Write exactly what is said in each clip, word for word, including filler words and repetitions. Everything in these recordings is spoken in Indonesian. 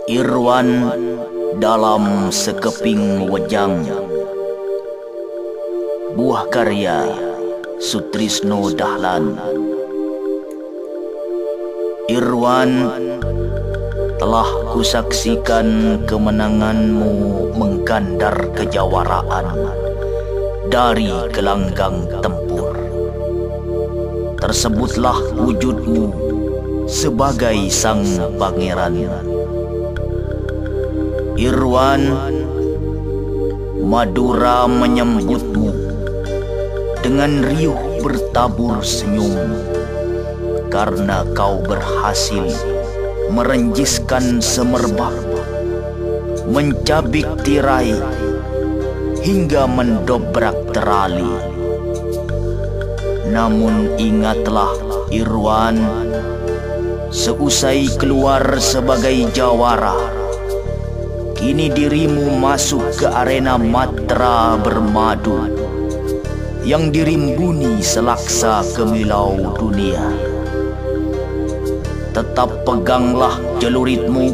Irwan dalam sekeping wejang. Buah karya Sutrisno Dahlan. Irwan, telah kusaksikan kemenanganmu menggandar kejawaraan dari gelanggang tempur. Tersebutlah wujudmu sebagai sang pangeran. Irwan, Madura menyambutmu dengan riuh bertabur senyum, karena kau berhasil merenjiskan semerbak, mencabik tirai, hingga mendobrak terali. Namun ingatlah Irwan, seusai keluar sebagai jawara, kini dirimu masuk ke arena Matra bermadu yang dirimbuni selaksa kemilau dunia. Tetap peganglah celuritmu,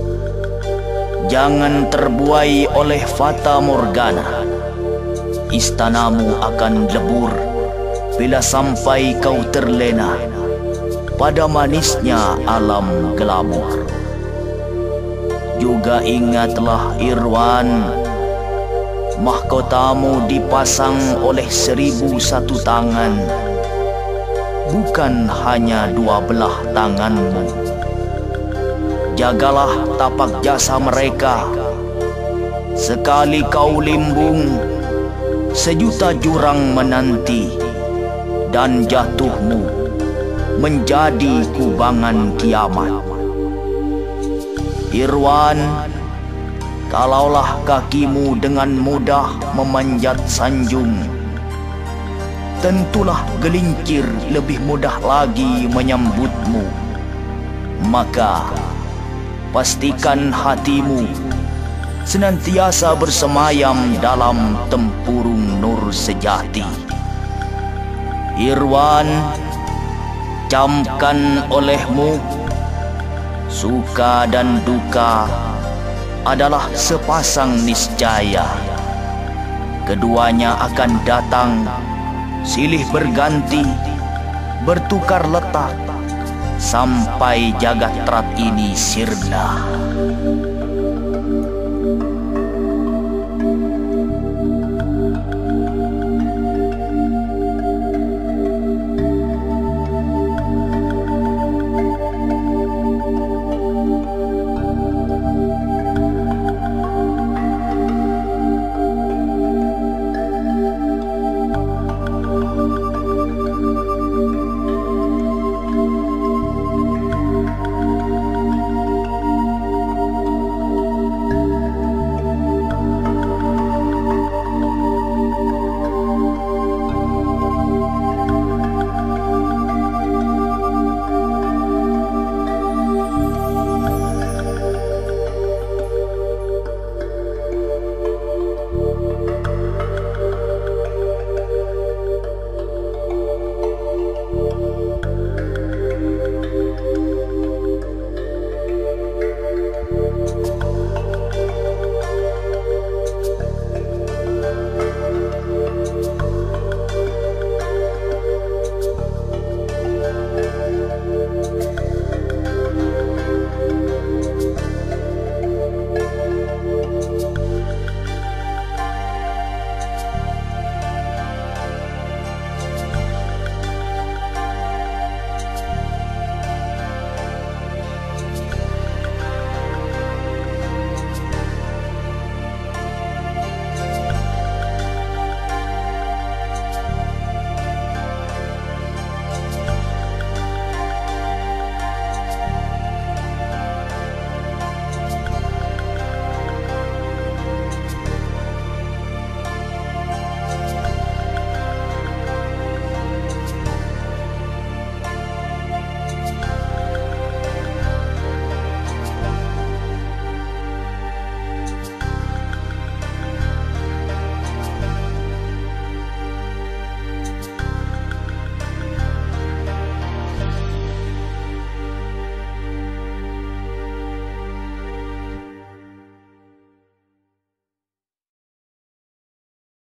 jangan terbuai oleh fata morgana. Istanamu akan lebur bila sampai kau terlena pada manisnya alam glamor. Juga ingatlah Irwan, mahkotamu dipasang oleh seribu satu tangan, bukan hanya dua belah tanganmu. Jagalah tapak jasa mereka. Sekali kau limbung, sejuta jurang menanti, dan jatuhmu menjadi kubangan kiamat. Irwan, kalaulah kakimu dengan mudah memanjat sanjung, tentulah gelincir lebih mudah lagi menyambutmu. Maka pastikan hatimu senantiasa bersemayam dalam tempurung nur sejati. Irwan, camkan olehmu, suka dan duka adalah sepasang niscaya. Keduanya akan datang silih berganti, bertukar letak, sampai jagat terat ini sirna.